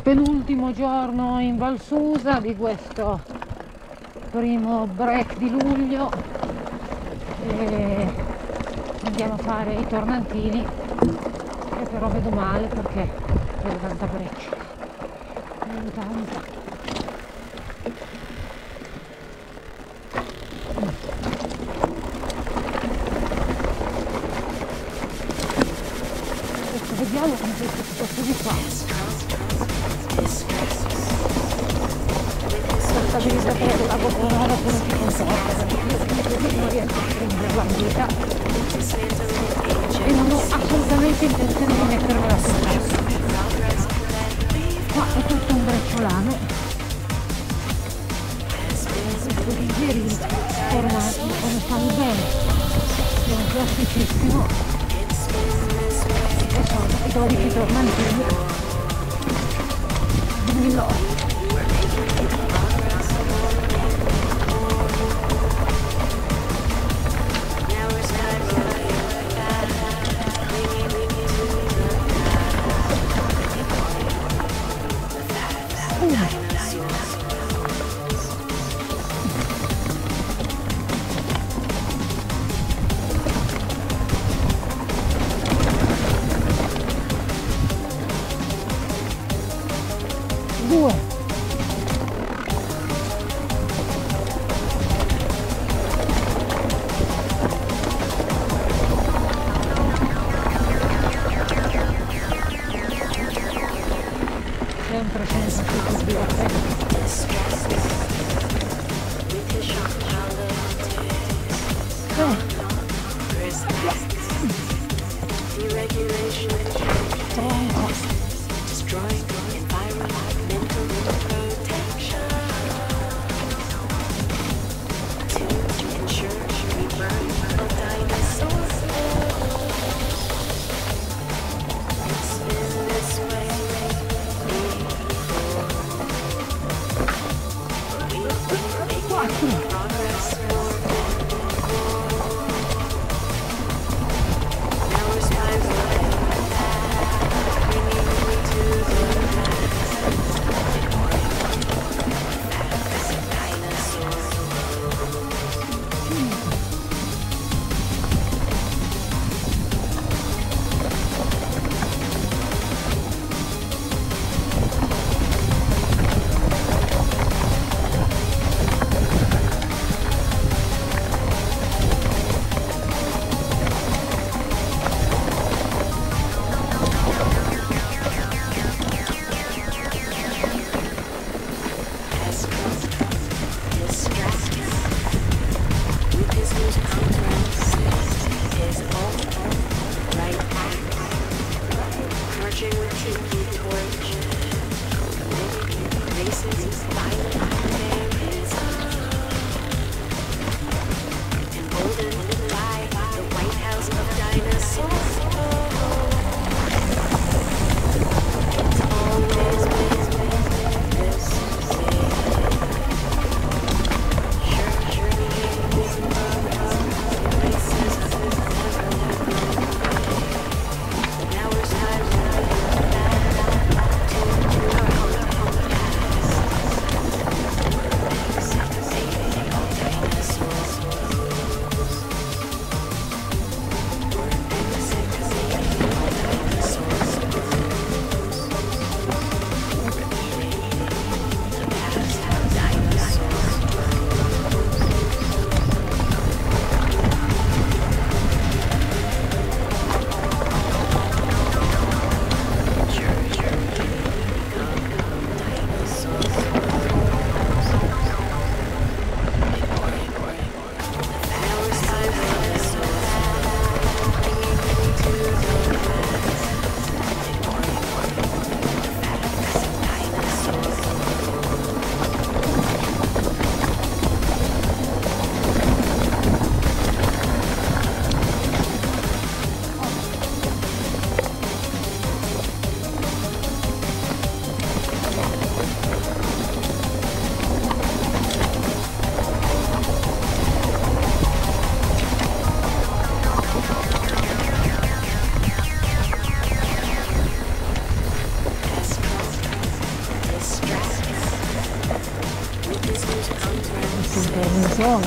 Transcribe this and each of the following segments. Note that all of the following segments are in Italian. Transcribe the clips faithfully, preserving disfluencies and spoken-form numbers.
penultimo giorno in Val Susa di questo primo break di luglio e andiamo a fare i tornantini, che però vedo male perché vedo tanta breccia, vedo tanta. Adesso vediamo come questo posto di qua. La stabilizzatore della GoPro dopo non si comporta, perché io così non riesco a stringere la vita e non ho assolutamente intenzione di mettermela sul cazzo. Qua è tutto un brecciolame, questo bicchierino formati come stanno bene, è un plasticissimo e sono i dodici tornantini di Milano. Due. Sempre senza tutto divertente. Eh. sono?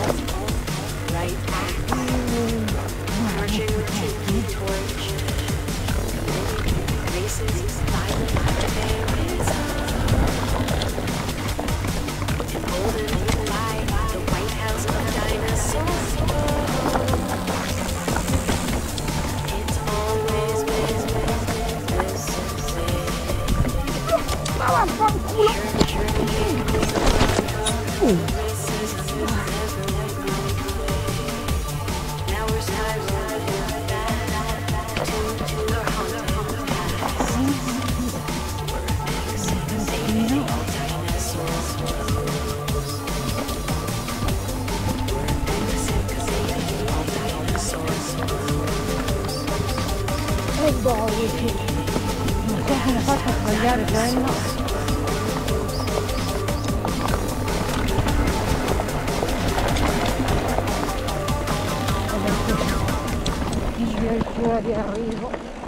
Ma vaffanculo! Uh. E dodici. Non so come faccio a sbagliare quello. Addirittura di arrivo.